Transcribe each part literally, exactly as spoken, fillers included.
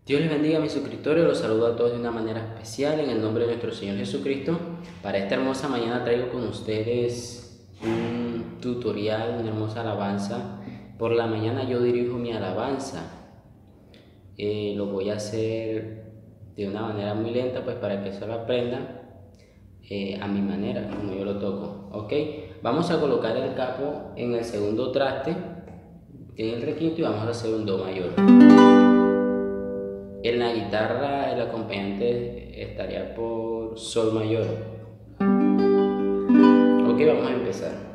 Dios les bendiga a mis suscriptores, los saludo a todos de una manera especial en el nombre de nuestro Señor Jesucristo. Para esta hermosa mañana traigo con ustedes un tutorial, una hermosa alabanza. Por la mañana yo dirijo mi alabanza. Eh, lo voy a hacer de una manera muy lenta, pues para que se lo aprendan eh, a mi manera, como yo lo toco. Ok, vamos a colocar el capo en el segundo traste, en el requinto, y vamos a hacer un do mayor. En la guitarra el acompañante estaría por sol mayor. Ok, vamos a empezar.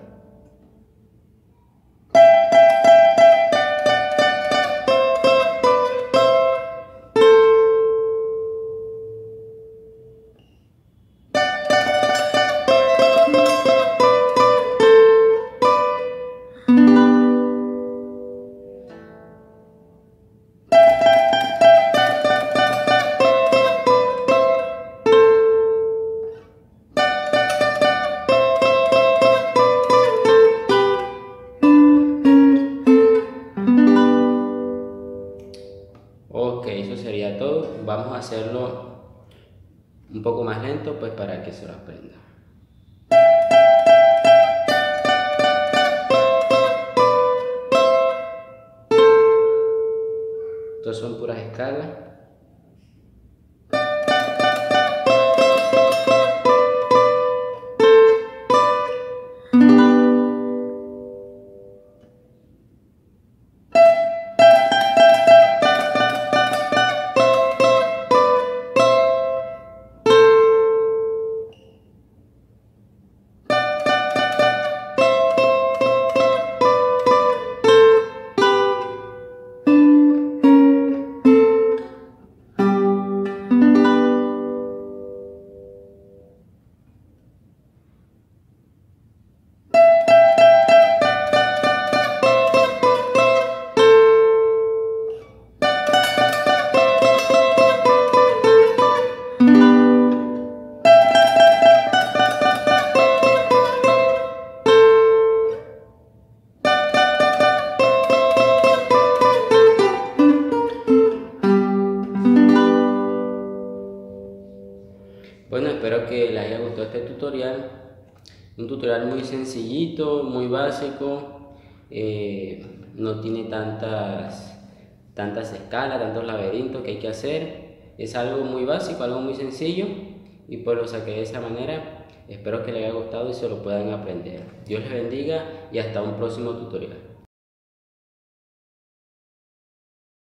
Ok, eso sería todo. Vamos a hacerlo un poco más lento, pues para que se lo aprenda. Estos son puras escalas. Bueno, espero que les haya gustado este tutorial. Un tutorial muy sencillito, muy básico. Eh, no tiene tantas, tantas escalas, tantos laberintos que hay que hacer. Es algo muy básico, algo muy sencillo. Y pues lo saqué de esa manera. Espero que les haya gustado y se lo puedan aprender. Dios les bendiga y hasta un próximo tutorial.